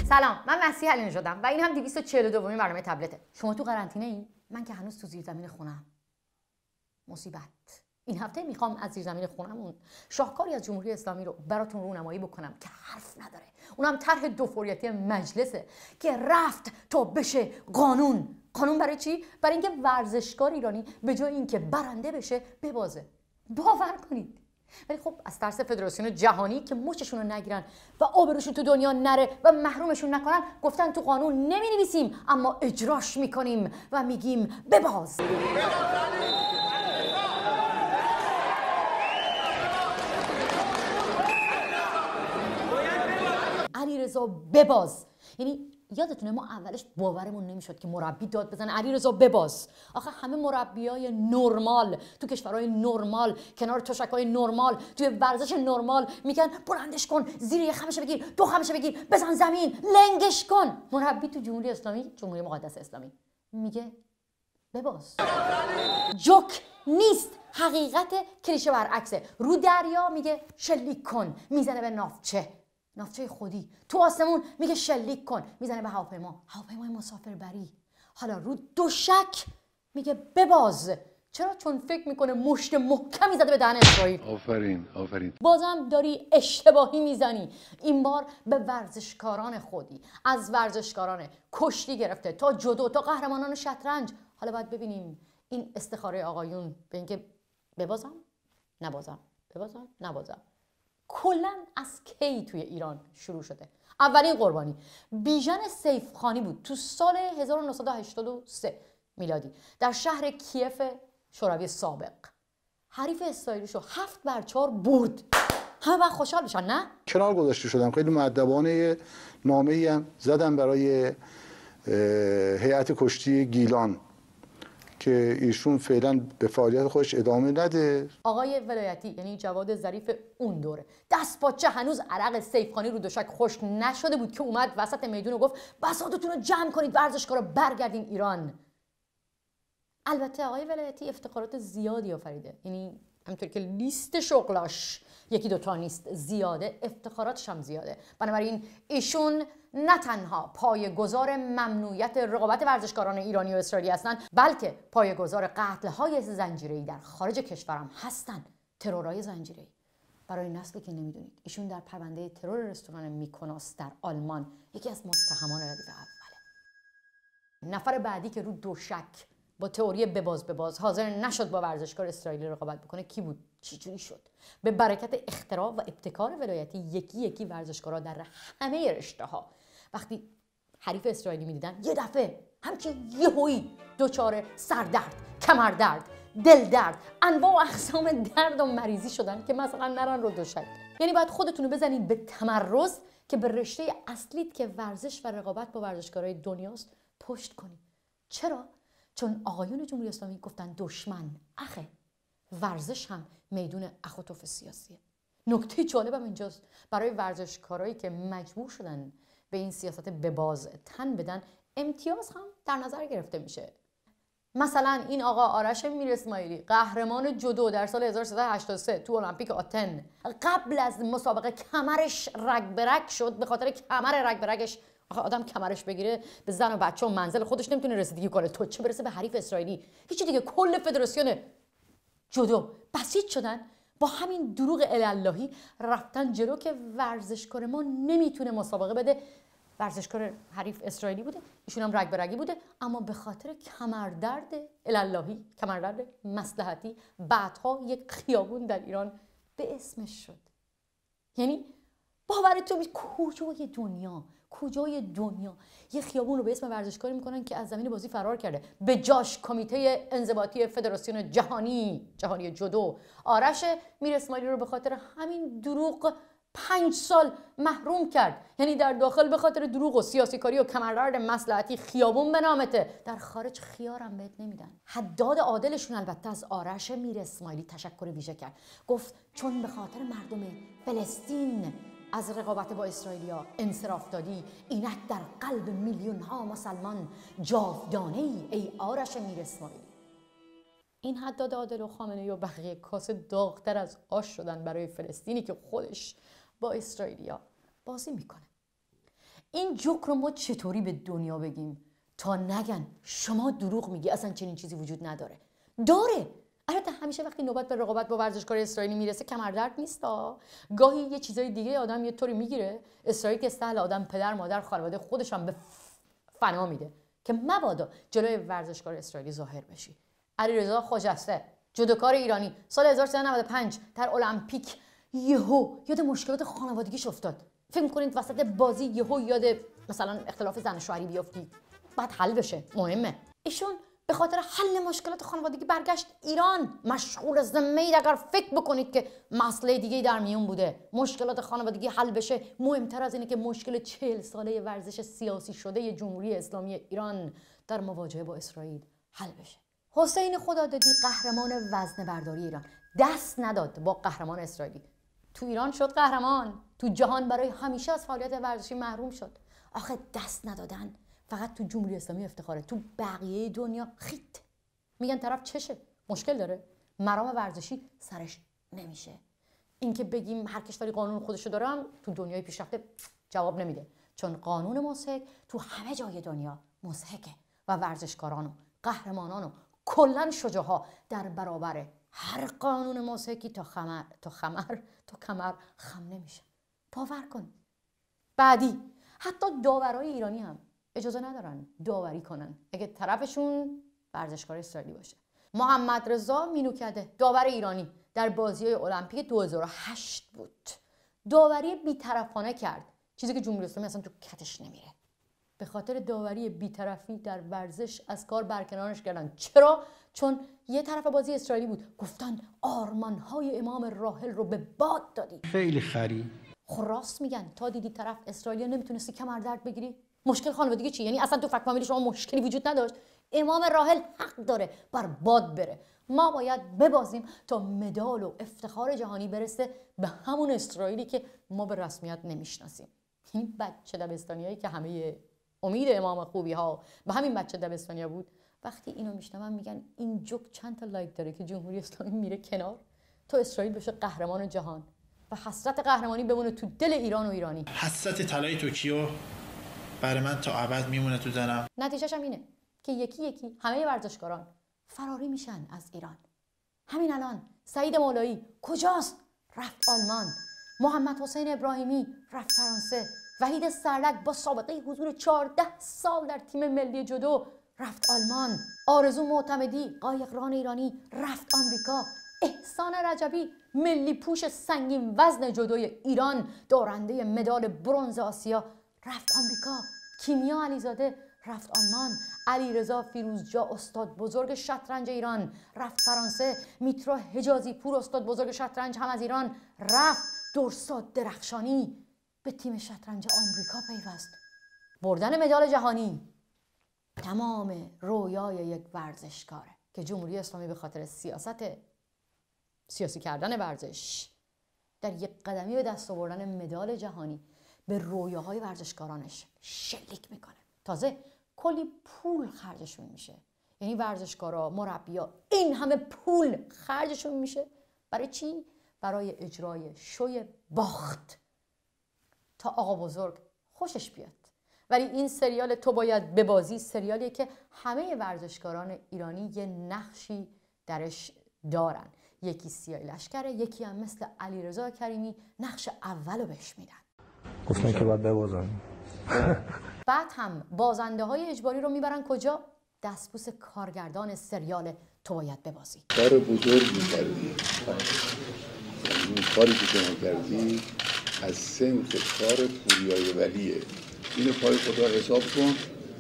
سلام، من مسیح علی نژادم و این هم 242مین برنامه تبلته. شما تو قرنطینه این؟ من که هنوز تو زیرزمین خونم. مصیبت. این هفته میخوام از زیرزمین خونمون شاهکاری از جمهوری اسلامی رو براتون رونمایی بکنم که حرف نداره. اونم طرح دوفوریتی مجلسه که رفت تا بشه قانون. قانون برای چی؟ برای اینکه ورزشکار ایرانی به جای اینکه برنده بشه ببازه. باور کنید. ولی خب از ترس فدراسیون جهانی که مچشون رو نگیرن و آبروشون تو دنیا نره و محرومشون نکنن گفتن تو قانون نمی نویسیم اما اجراش میکنیم و میگیم بباز. علیرضا بباز. یعنی یادتونه ما اولش باورمون نمیشد که مربی داد بزنه علیرضا بباز. آخه همه مربیای نرمال تو کشورهای نرمال کنار تشک‌های نرمال توی ورزش نرمال میگن بلندش کن، زیر یه خمشه بگیر، دو خمشه بگیر، بزن زمین، لنگش کن. مربی تو جمهوری اسلامی، جمهوری مقدس اسلامی، میگه بباز. جوک نیست، حقیقت کلیشه برعکسه. رو دریا میگه شلیک کن، میزنه به ناوچه خودی. تو آسمون میگه شلیک کن، میزنه به هواپیمای مسافربری. حالا رو دوشک میگه بباز. چرا؟ چون فکر میکنه مشت محکمی زده به دهن اسرائیل. آفرین. بازم داری اشتباهی میزنی. این بار به ورزشکاران خودی، از ورزشکاران کشتی گرفته تا جودو تا قهرمانان شطرنج. حالا باید ببینیم این استخاره آقایون به اینکه ببازم نبازم کلاً از کی توی ایران شروع شده. اولین قربانی بیژن سیفخانی بود تو سال 1983 میلادی در شهر کیف شوروی سابق. حریف اسرائیلیشو 7-4 برد. همه باید خوشحال بشن، نه؟ کنار گذاشته شدم. خیلی مؤدبانه نامه‌ای هم زدم برای هیئت کشتی گیلان که ایشون فعلا به فعالیت خودش ادامه نده. آقای ولایتی یعنی جواد ظریف اون دوره دست پاچه هنوز عرق سیفخانی رو دوشک خشک نشده بود که اومد وسط میدون و گفت بساطتون رو جمع کنید، ورزشکارا برگردین ایران. البته آقای ولایتی افتخارات زیادی آفریده، یعنی همونطور که لیست شغلاش یکی دوتا نیست، زیاده، افتخاراتش هم زیاده. بنابراین ایشون نه تنها پایه‌گذار ممنوعیت رقابت ورزشکاران ایرانی و اسرائیلی هستند، بلکه پایه‌گذار قتل‌های زنجیره‌ای در خارج کشورم هستند. ترورهای زنجیره‌ای. برای نسلی که نمیدونید، ایشون در پرونده ترور رستوران میکونوس در آلمان یکی از متهمان ردیف اوله. نفر بعدی که رو دوشک با تئوری بباز حاضر نشد با ورزشکار اسرائیلی رقابت بکنه کی بود؟ چجوری شد؟ به برکت اختراع و ابتکار ولایتی یکی ورزشکارا در همه رشته‌ها وقتی حریف اسرائیلی می‌دیدن یه دفعه همچین یهویی دچار سردرد، کمردرد، دل درد، انواع و اقسام درد و مریضی شدن که مثلا نرن رو دوشک. یعنی باید خودتون رو بزنید به تمرز که به رشته اصلیت که ورزش و رقابت با ورزشکارای دنیاست پشت کنید. چرا؟ چون آقایون جمهوری اسلامی گفتن دشمن اخه، ورزش هم میدون اخ و تف سیاسیه. نکته جالبم اینجاست، برای ورزشکارایی که مجبور شدن به این سیاست بباز تن بدن امتیاز هم در نظر گرفته میشه. مثلا این آقا آرش میر اسماعیلی قهرمان جودو در سال 1383 تو المپیک آتن قبل از مسابقه کمرش رگ برگ شد. به خاطر کمر رگ برگش آدم کمرش بگیره به زن و بچه و منزل خودش نمیتونه رسیدگی کنه، تو چه برسه به حریف اسرائیلی. هیچی دیگه. کل فدراسیون جودو بسیج شدن با همین دروغ الهی رفتن جلو که ورزشکار ما نمیتونه مسابقه بده. ورزشکار حریف اسرائیلی بوده، ایشون هم رگ برگی بوده، اما به خاطر کمردرد الهی، کمردرد مصلحتی، بعدها یک خیابون در ایران به اسمش شد. یعنی باورتون میشه کجای دنیا یه خیابون رو به اسم ورزشکاری میکنن که از زمین بازی فرار کرده، به جاش کمیته انضباطی فدراسیون جهانی جودو آرش میر اسماعیلی رو به خاطر همین دروغ 5 سال محروم کرد. یعنی در داخل به خاطر دروغ و سیاسی کاری و کمردرد مصلحتی خیابون به نامته، در خارج خیارم بهت نمیدن. حداد عادلشون البته از آرش میر اسماعیلی تشکر ویژه کرد، گفت چون به خاطر مردم فلسطین از رقابت با اسرائیلیا انصراف دادی، اینک در قلب میلیون ها مسلمان جاودانه ای آرش میر اسماعیلی. این حداد عادل و خامنه‌ای و بقیه کاسه داغ‌تر از آش شدن برای فلسطینی که خودش با اسرائیلیا بازی میکنه. این جوک رو ما چطوری به دنیا بگیم تا نگن شما دروغ میگی، اصلا چنین چیزی وجود نداره؟ داره. البته همیشه وقتی نوبت به رقابت با ورزشکار اسرائیلی میرسه کمردرد نیستا. گاهی یه چیزای دیگه آدم یه طوری میگیره، اسرائیل که سهل آدم پدر مادر خانواده خودش هم به فنا میده که مبادا جلوی ورزشکار اسرائیلی ظاهر بشی. علیرضا خجسته جودوکار ایرانی سال 1395 در المپیک یهو یاد مشکلات خانوادگیش افتاد. فکر می‌کنید وسط بازی یهو یاد مثلا اختلاف زن و شوهری بیافتی بعد حل بشه؟ مهمه. ایشون به خاطر حل مشکلات خانوادگی برگشت ایران. مشغول ذمه‌اید اگر فکر بکنید که مسئله دیگه در میون بوده مشکلات خانوادگی حل بشه. مهمتر از اینه که مشکل 40 ساله ورزش سیاسی شده جمهوری اسلامی ایران در مواجهه با اسرائیل حل بشه. حسین خدادادی قهرمان وزنه برداری ایران دست نداد با قهرمان اسرائیلی. تو ایران شد قهرمان، تو جهان برای همیشه از فعالیت ورزشی محروم شد. آخه دست ندادن فقط تو جمهوری اسلامی افتخاره، تو بقیه دنیا خیت. میگن طرف چشه، مشکل داره، مرام ورزشی سرش نمیشه. اینکه بگیم هر کشوری قانون خودشو داره هم تو دنیای پیشرفته جواب نمیده، چون قانون مسحک تو همه جای دنیا مسحکه و ورزشکاران و قهرمانان و کلا شجاع‌ها در برابر هر قانون مسحکی تا کمر خم نمیشه. باور کن. بعدی حتی داورای ایرانی هم اجازه ندارن داوری کنن اگه طرفشون ورزشکار اسرائیلی باشه. محمد رضا مینوکده داور ایرانی در بازی‌های المپیک 2008 بود. داوری بی‌طرفانه کرد، چیزی که جمهوری اسلامی اصلا تو کتش نمیره. به خاطر داوری بی‌طرفی در ورزش از کار برکنارش کردن. چرا؟ چون یه طرف بازی اسرائیلی بود، گفتن آرمان‌های امام راحل رو به باد دادی. خیلی خری. خب راست میگن. تا دیدی طرف اسرائیلی نمیتونستی کمردرد بگیری؟ مشکل خانوادگی چی؟ یعنی اصلا تو فک فامیلی شما مشکلی وجود نداشت؟ امام راحل حق داره بر باد بره. ما باید ببازیم تا مدال و افتخار جهانی برسه به همون اسرائیلی که ما به رسمیت نمیشناسیم. این بچه دبستانیایی که همه امید امام خوبی ها به همین بچه دبستانیا بود، وقتی اینو میشنون میگن این جوک چند تا لایک داره که جمهوری اسلامی میره کنار تا اسرائیل بشه قهرمان جهان و حسرت قهرمانی بمونه تو دل ایران و ایرانی. حسرت طلای توکیو برای من تا ابد میمونه تو دلم. نتیجهش هم اینه که یکی یکی همه ورزشکاران فراری میشن از ایران. همین الان سعید مولایی کجاست؟ رفت آلمان. محمد حسین ابراهیمی رفت فرانسه. وحید سرلک با سابقه حضور 14 سال در تیم ملی جودو رفت آلمان. آرزو معتمدی قایقران ایرانی رفت آمریکا. احسان رجبی ملی پوش سنگین وزن جودوی ایران دارنده مدال برنز آسیا رفت آمریکا. کیمیا علیزاده رفت آلمان. علیرضا فیروزجا استاد بزرگ شطرنج ایران رفت فرانسه. میترا حجازی پور استاد بزرگ شطرنج هم از ایران رفت. درساد درخشانی به تیم شطرنج آمریکا پیوست. بردن مدال جهانی تمام رویای یک ورزشکاره که جمهوری اسلامی به خاطر سیاسی کردن ورزش در یک قدمی به دست آوردن مدال جهانی به رویاهای ورزشکارانش شلیک میکنه. تازه کلی پول خرجشون میشه. یعنی ورزشکارا، مربیا، این همه پول خرجشون میشه برای چی؟ برای اجرای شوی باخت تا آقا بزرگ خوشش بیاد. ولی این سریال تو باید ببازی سریالیه که همه ورزشکاران ایرانی یه نقشی درش دارن. یکی سیاه لشکره، یکی هم مثل علیرضا کریمی نقش اولو بهش میدن. گفتن که باید ببازن. بعد هم بازنده های اجباری رو میبرن کجا؟ دستبوس کارگردان سریال تو باید ببازی. کار بزرگی کردی. این کاری که شما کردی از سمت کار پوریای ولیه. اینو پای خدا حساب کن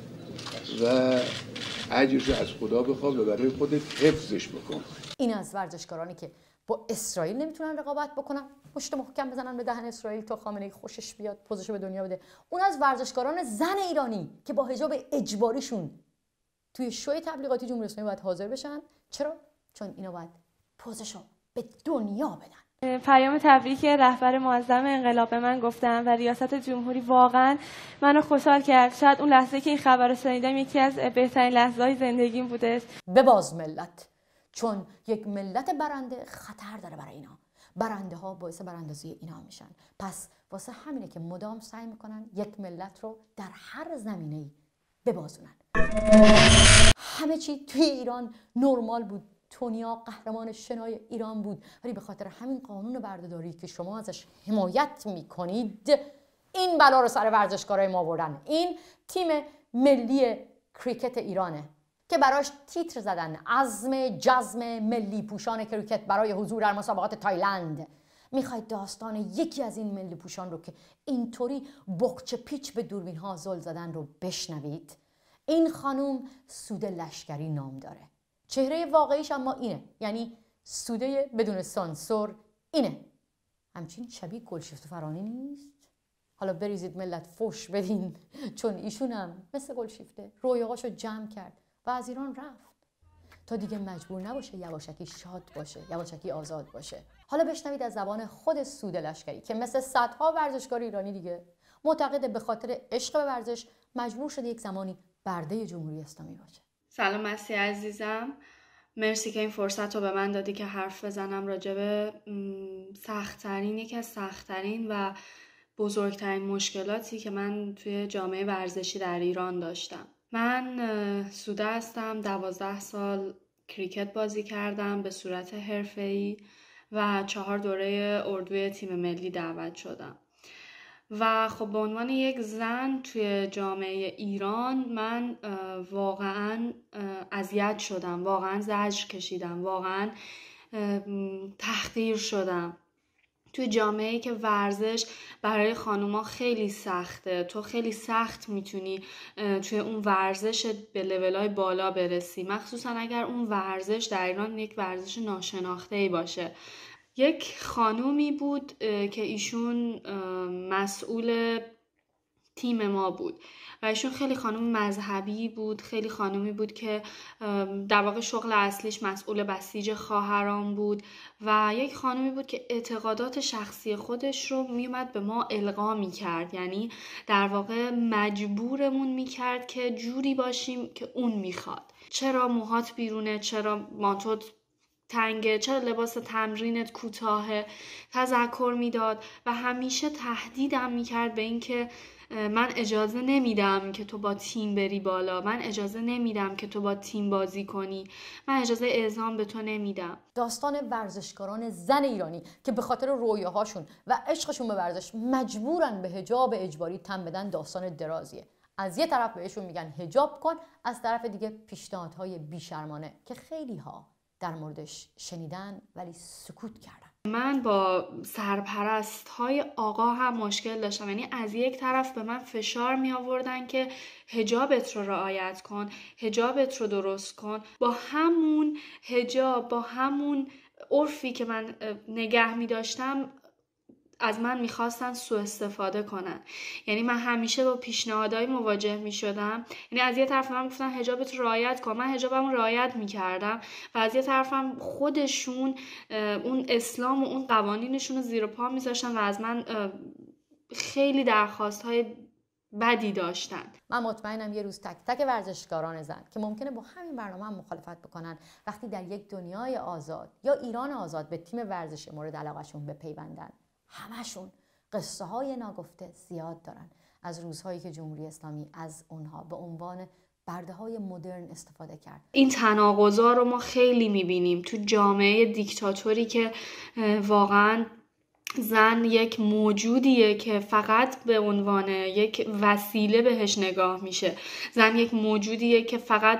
و اجرشو از خدا بخواه و برای خودت حفظش بکن. این از ورزشکارانی که با اسرائیل نمیتونن رقابت بکنن، مشت محکم بزنن به دهن اسرائیل تا خامنه‌ای خوشش بیاد، پوزشو به دنیا بده. اون از ورزشکاران زن ایرانی که با حجاب اجباریشون توی شوی تبلیغاتی جمهوری اسلامی باید حاضر بشن. چرا؟ چون اینا باید پوزشو به دنیا بدن. پیام تبریک رهبر معظم انقلاب به من گفتن و ریاست جمهوری واقعا منو خوشحال کرد. شاید اون لحظه که این خبر رو شنیدم یکی از بهترین لحظه‌های زندگیم بوده. بباز ملت، چون یک ملت برنده خطر داره برای اینا. برنده ها باعث براندازی اینا میشن. پس واسه همینه که مدام سعی میکنن یک ملت رو در هر زمینه‌ای ببازونن. همه چی توی ایران نرمال بود. تونیا قهرمان شنای ایران بود، ولی به خاطر همین قانون بردهداری که شما ازش حمایت میکنید این بلا رو سر ورزشکارای ما آوردن. این تیم ملی کریکت ایرانه که براش تیتر زدن عزم جزم ملی پوشان کریکت برای حضور در مسابقات تایلند. میخواید داستان یکی از این ملی پوشان رو که اینطوری بقچه پیچ به دوربین ها زل زدن رو بشنوید؟ این خانوم سوده لشکری نام داره. چهره واقعیش اما اینه، یعنی سوده بدون سانسور اینه. همچین شبیه گلشیفته فرانی نیست؟ حالا بریزید ملت فوش بدین، چون ایشون هم مثل گلشیفته رویاهاشو جمع کرد و از ایران رفت تا دیگه مجبور نباشه یواشکی شاد باشه، یواشکی آزاد باشه. حالا بشنوید از زبان خود سوده لشکری که مثل صدها ورزشکار ایرانی دیگه معتقده به خاطر عشق به ورزش مجبور شده یک زمانی برده جمهوری اسلامی باشه. سلام مسیح عزیزم، مرسی که این فرصت رو به من دادی که حرف بزنم راجع به یکی از سخت‌ترین و بزرگترین مشکلاتی که من توی جامعه ورزشی در ایران داشتم. من سوده هستم، 12 سال کریکت بازی کردم به صورت حرفه‌ای و 4 دوره اردوی تیم ملی دعوت شدم. و خب به عنوان یک زن توی جامعه ایران من واقعا اذیت شدم، واقعا زجر کشیدم، واقعا تحقیر شدم. توی جامعه‌ای که ورزش برای خانوما خیلی سخته، تو خیلی سخت میتونی توی اون ورزش به لولای بالا برسی، مخصوصا اگر اون ورزش در ایران یک ورزش ناشناخته‌ای باشه. یک خانومی بود که ایشون مسئول تیم ما بود و ایشون خیلی خانم مذهبی بود، خیلی خانومی بود که در واقع شغل اصلیش مسئول بسیج خواهران بود و یک خانومی بود که اعتقادات شخصی خودش رو میومد به ما القا میکرد، یعنی در واقع مجبورمون میکرد که جوری باشیم که اون میخواد. چرا موهات بیرونه؟ چرا مانتوت تنگه؟ چرا لباس تمرینت کوتاهه؟ تذکر میداد و همیشه تهدیدم میکرد به این که من اجازه نمیدم که تو با تیم بری بالا، من اجازه نمیدم که تو با تیم بازی کنی، من اجازه اعزام به تو نمیدم. داستان ورزشکاران زن ایرانی که به خاطر رویاهاشون و عشقشون به ورزش مجبورن به حجاب اجباری تن بدن داستان درازیه. از یه طرف بهشون میگن حجاب کن، از طرف دیگه پیشنهادهای بیشرمانه که خیلی ها در موردش شنیدن ولی سکوت کردن. من با سرپرست‌های آقا هم مشکل داشتم، یعنی از یک طرف به من فشار می آوردن که حجابت رو رعایت کن، حجابت رو درست کن، با همون حجاب، با همون عرفی که من نگه می داشتم از من میخواستن سوء استفاده کنن. یعنی من همیشه با پیشنهادهای مواجه میشدم، یعنی از یه طرف من گفتن حجابت رو رعایت کن، من حجابم رو رعایت میکردم و از یه طرفم خودشون اون اسلام و اون قوانینشون رو زیر پا میذاشتن و از من خیلی درخواستهای بدی داشتن. من مطمئنم یه روز تک تک ورزشکاران زن که ممکنه با همین برنامه هم مخالفت بکنن وقتی در یک دنیای آزاد یا ایران آزاد به تیم ورزش مورد علاقهشون بپیوندن، همشون قصه های ناگفته زیاد دارن از روزهایی که جمهوری اسلامی از اونها به عنوان برده های مدرن استفاده کرد. این تناقضا رو ما خیلی میبینیم تو جامعه دیکتاتوری که واقعا زن یک موجودیه که فقط به عنوان یک وسیله بهش نگاه میشه. زن یک موجودیه که فقط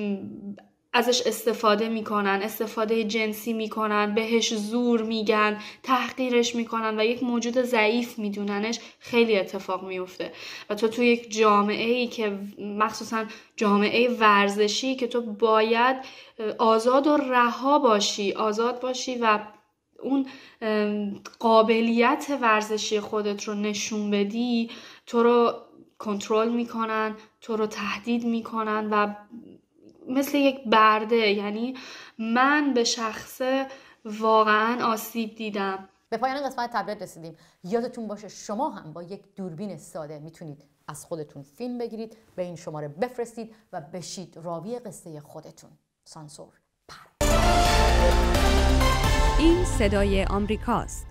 ازش استفاده میکنن، استفاده جنسی میکنن، بهش زور میگن، تحقیرش میکنن و یک موجود ضعیف میدوننش. خیلی اتفاق میفته و تو توی یک جامعه‌ای که مخصوصا جامعه ورزشی که تو باید آزاد و رها باشی، آزاد باشی و اون قابلیت ورزشی خودت رو نشون بدی، تو رو کنترل میکنن، تو رو تهدید میکنن و مثل یک برده. یعنی من به شخص واقعا آسیب دیدم. به پایان قسمت تبلیغ رسیدیم. یادتون باشه شما هم با یک دوربین ساده میتونید از خودتون فیلم بگیرید، به این شماره بفرستید و بشید راوی قصه خودتون. سانسور. این صدای آمریکاست.